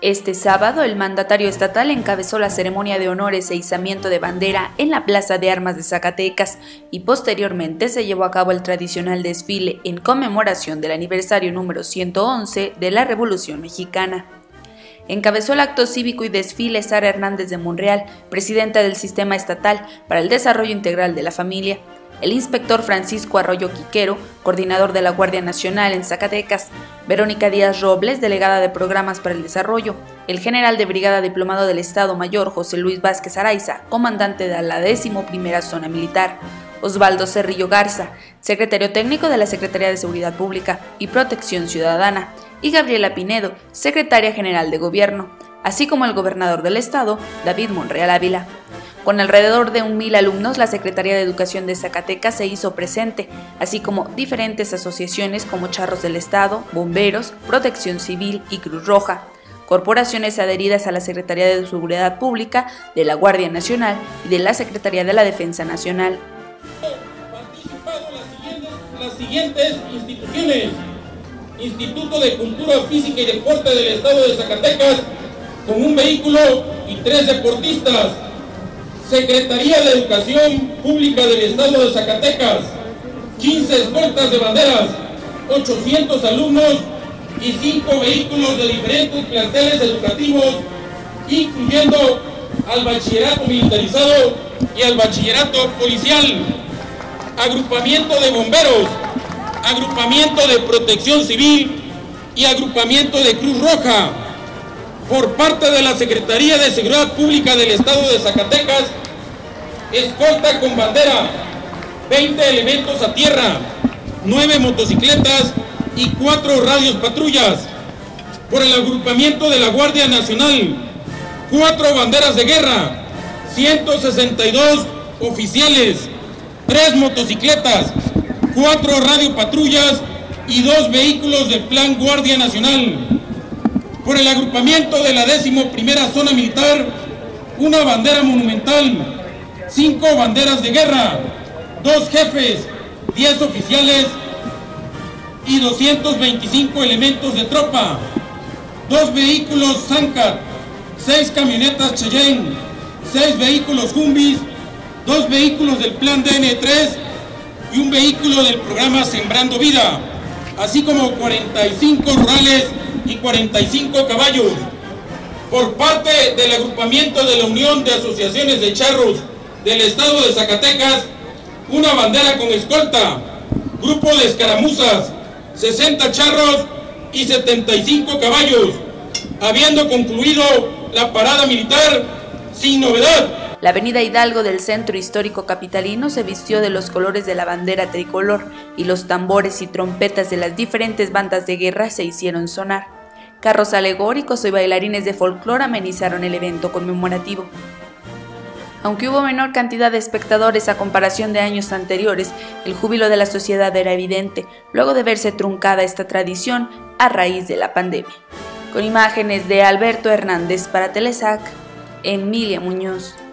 Este sábado, el mandatario estatal encabezó la ceremonia de honores e izamiento de bandera en la Plaza de Armas de Zacatecas y posteriormente se llevó a cabo el tradicional desfile en conmemoración del aniversario número 111 de la Revolución Mexicana. Encabezó el acto cívico y desfile Sara Hernández de Monreal, presidenta del Sistema Estatal para el Desarrollo Integral de la Familia, el inspector Francisco Arroyo Quiquero, coordinador de la Guardia Nacional en Zacatecas, Verónica Díaz Robles, delegada de Programas para el Desarrollo, el general de Brigada Diplomado del Estado Mayor José Luis Vázquez Araiza, comandante de la 11ª Zona Militar, Osvaldo Cerrillo Garza, secretario técnico de la Secretaría de Seguridad Pública y Protección Ciudadana, y Gabriela Pinedo, secretaria general de Gobierno, así como el gobernador del estado, David Monreal Ávila. Con alrededor de 1,000 alumnos, la Secretaría de Educación de Zacatecas se hizo presente, así como diferentes asociaciones como Charros del Estado, Bomberos, Protección Civil y Cruz Roja, corporaciones adheridas a la Secretaría de Seguridad Pública, de la Guardia Nacional y de la Secretaría de la Defensa Nacional. Participado las siguientes instituciones: Instituto de Cultura Física y Deporte del Estado de Zacatecas, con un vehículo y 3 deportistas. Secretaría de Educación Pública del Estado de Zacatecas, 15 escoltas de banderas, 800 alumnos y 5 vehículos de diferentes planteles educativos, incluyendo al bachillerato militarizado y al bachillerato policial, agrupamiento de bomberos, agrupamiento de protección civil y agrupamiento de Cruz Roja. Por parte de la Secretaría de Seguridad Pública del Estado de Zacatecas, escolta con bandera, 20 elementos a tierra, 9 motocicletas y 4 radios patrullas. Por el agrupamiento de la Guardia Nacional, 4 banderas de guerra, 162 oficiales, 3 motocicletas, 4 radiopatrullas y 2 vehículos del Plan Guardia Nacional. Por el agrupamiento de la 11ª Zona Militar, una bandera monumental, 5 banderas de guerra, 2 jefes, 10 oficiales y 225 elementos de tropa, 2 vehículos Zancat, 6 camionetas Cheyenne, 6 vehículos Jumbis, 2 vehículos del Plan DN3 y un vehículo del programa Sembrando Vida, así como 45 rurales y 45 caballos. Por parte del agrupamiento de la Unión de Asociaciones de Charros del Estado de Zacatecas, una bandera con escolta, grupo de escaramuzas, 60 charros y 75 caballos, habiendo concluido la parada militar sin novedad. La avenida Hidalgo del centro histórico capitalino se vistió de los colores de la bandera tricolor y los tambores y trompetas de las diferentes bandas de guerra se hicieron sonar. Carros alegóricos y bailarines de folclore amenizaron el evento conmemorativo. Aunque hubo menor cantidad de espectadores a comparación de años anteriores, el júbilo de la sociedad era evidente, luego de verse truncada esta tradición a raíz de la pandemia. Con imágenes de Alberto Hernández para Telesac, Emilia Muñoz.